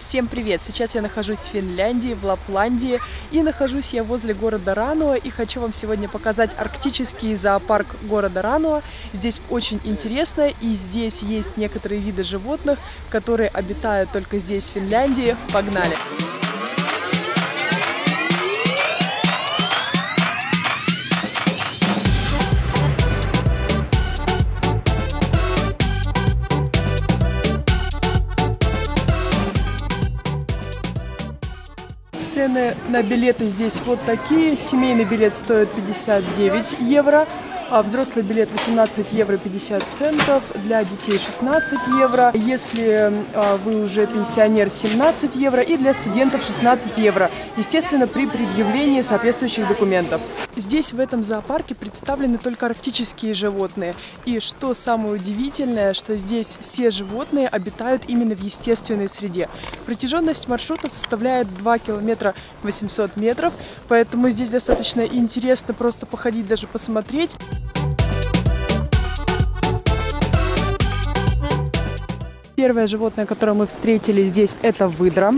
Всем привет! Сейчас я нахожусь в Финляндии, в Лапландии, и нахожусь я возле города Рануа, и хочу вам сегодня показать арктический зоопарк города Рануа. Здесь очень интересно, и здесь есть некоторые виды животных, которые обитают только здесь, в Финляндии. Погнали! Цены на билеты здесь вот такие. Семейный билет стоит 59 евро, а взрослый билет 18 евро 50 центов, для детей 16 евро. Если вы уже пенсионер, 17 евро, и для студентов 16 евро. Естественно, при предъявлении соответствующих документов. Здесь, в этом зоопарке, представлены только арктические животные. И что самое удивительное, что здесь все животные обитают именно в естественной среде. Протяженность маршрута составляет 2 километра 800 метров, поэтому здесь достаточно интересно просто походить, даже посмотреть. Первое животное, которое мы встретили здесь, это выдра.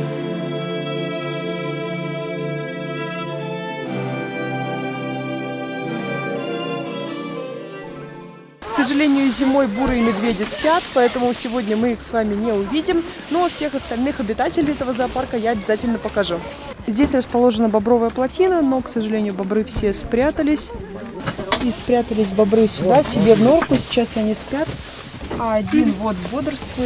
К сожалению, зимой бурые медведи спят, поэтому сегодня мы их с вами не увидим, но всех остальных обитателей этого зоопарка я обязательно покажу. Здесь расположена бобровая плотина, но, к сожалению, бобры все спрятались. И спрятались бобры сюда, себе в норку, сейчас они спят, а один вот бодрствует.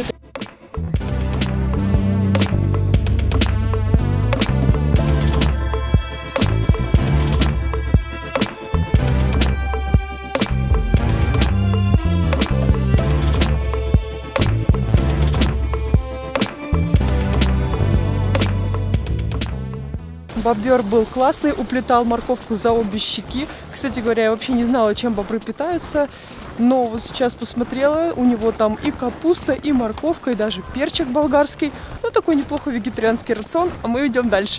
Бобер был классный, уплетал морковку за обе щеки. Кстати говоря, я вообще не знала, чем бобры питаются, но вот сейчас посмотрела, у него там и капуста, и морковка, и даже перчик болгарский. Ну, такой неплохой вегетарианский рацион, а мы идем дальше.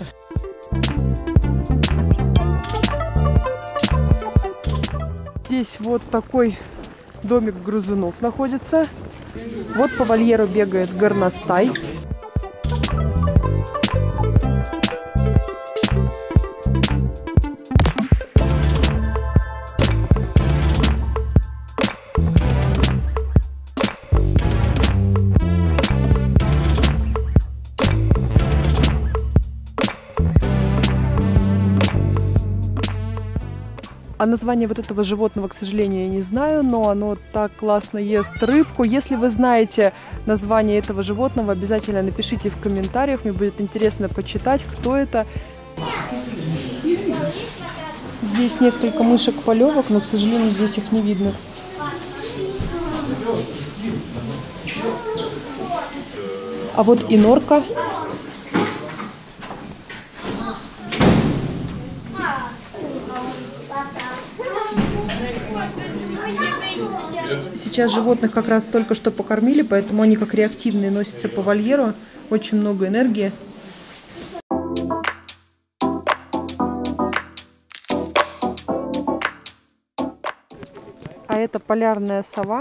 Здесь вот такой домик грызунов находится. Вот по вольеру бегает горностай. А название вот этого животного, к сожалению, я не знаю, но оно так классно ест рыбку. Если вы знаете название этого животного, обязательно напишите в комментариях. Мне будет интересно почитать, кто это. Здесь несколько мышек-полевок, но, к сожалению, здесь их не видно. А вот и норка. Сейчас животных как раз только что покормили, поэтому они как реактивные носятся по вольеру. Очень много энергии. А это полярная сова.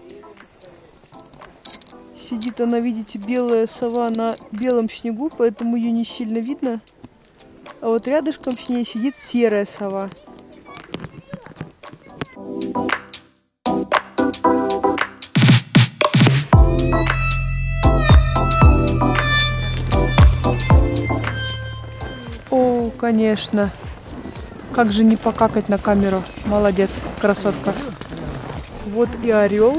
Сидит она, видите, белая сова на белом снегу, поэтому ее не сильно видно. А вот рядышком с ней сидит серая сова. О, конечно. Как же не покакать на камеру. Молодец, красотка. Вот и орел.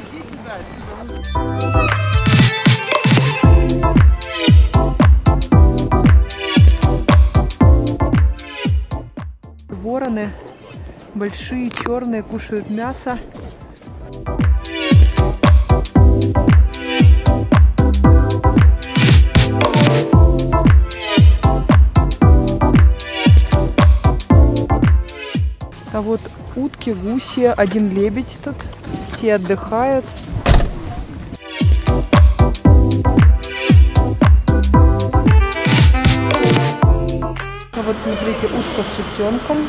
Вороны большие, черные, кушают мясо. А вот утки, гуси, один лебедь тут. Все отдыхают. А вот смотрите, утка с утенком.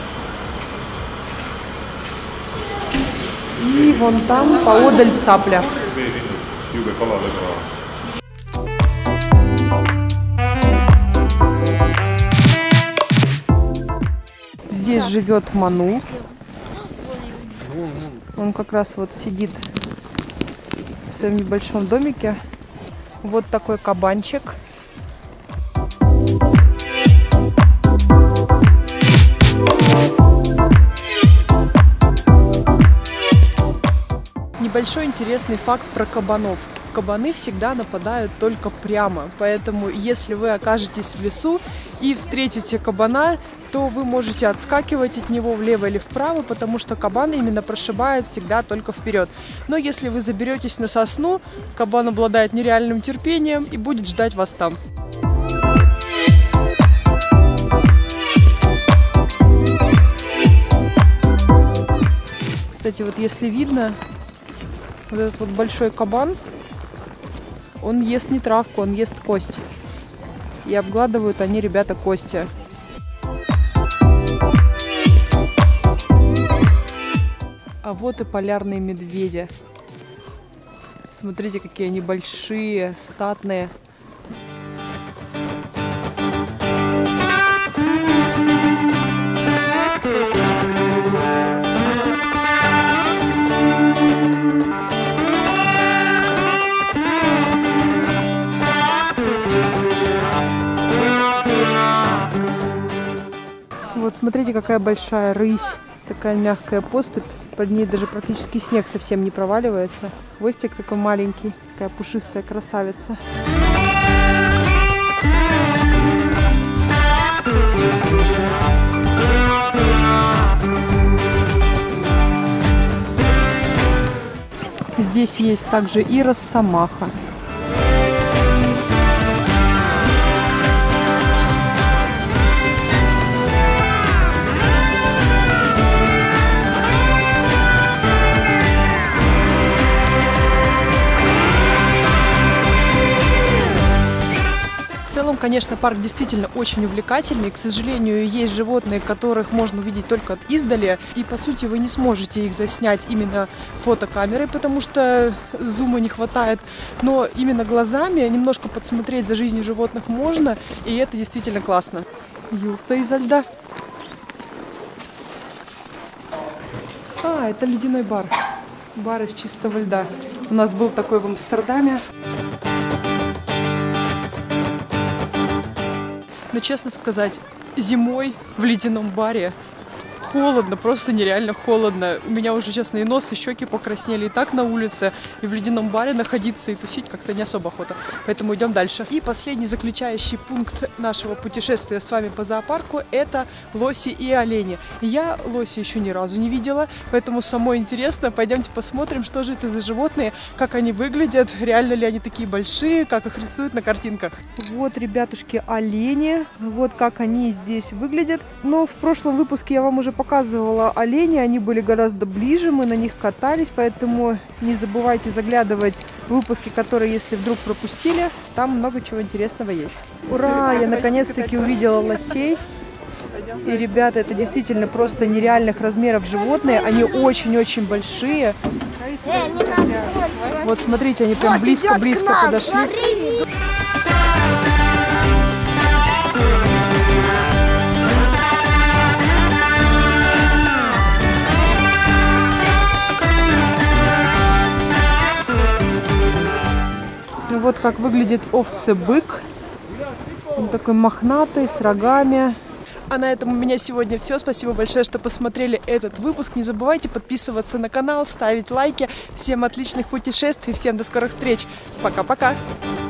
И вон там поодаль цапля. здесь живет Ману. Он как раз вот сидит в своем небольшом домике. Вот такой кабанчик. Небольшой интересный факт про кабанов. Кабаны всегда нападают только прямо, поэтому если вы окажетесь в лесу и встретите кабана, то вы можете отскакивать от него влево или вправо, потому что кабан именно прошибает всегда только вперед. Но если вы заберетесь на сосну, кабан обладает нереальным терпением и будет ждать вас там. Кстати, вот если видно, вот этот вот большой кабан, он ест не травку, он ест кость. И обгладывают они, ребята, кости. А вот и полярные медведи. Смотрите, какие они большие, статные. Вот смотрите, какая большая рысь, такая мягкая поступь, под ней даже практически снег совсем не проваливается. Хвостик такой маленький, такая пушистая красавица. Здесь есть также и росомаха. В целом, конечно, парк действительно очень увлекательный. К сожалению, есть животные, которых можно увидеть только издали. И, по сути, вы не сможете их заснять именно фотокамерой, потому что зума не хватает. Но именно глазами немножко подсмотреть за жизнью животных можно. И это действительно классно. Юрта изо льда. А, это ледяной бар. Бар из чистого льда. У нас был такой в Амстердаме. Но, честно сказать, зимой в ледяном баре холодно, просто нереально холодно. У меня уже, честно, и нос, и щеки покраснели и так на улице, и в ледяном баре находиться и тусить как-то не особо охота. Поэтому идем дальше. И последний заключающий пункт нашего путешествия с вами по зоопарку – это лоси и олени. Я лоси еще ни разу не видела, поэтому самое интересно. Пойдемте посмотрим, что же это за животные, как они выглядят, реально ли они такие большие, как их рисуют на картинках. Вот, ребятушки, олени. Вот как они здесь выглядят. Но в прошлом выпуске я вам уже показывала оленей, они были гораздо ближе, мы на них катались, поэтому не забывайте заглядывать в выпуски, которые, если вдруг пропустили, там много чего интересного есть. Ура! Я наконец-таки увидела лосей. И, ребята, это действительно просто нереальных размеров животные, они очень-очень большие. Вот смотрите, они прям близко-близко подошли. Вот как выглядит овцы-бык. Он такой мохнатый, с рогами. А на этом у меня сегодня все. Спасибо большое, что посмотрели этот выпуск. Не забывайте подписываться на канал, ставить лайки. Всем отличных путешествий, всем до скорых встреч. Пока-пока!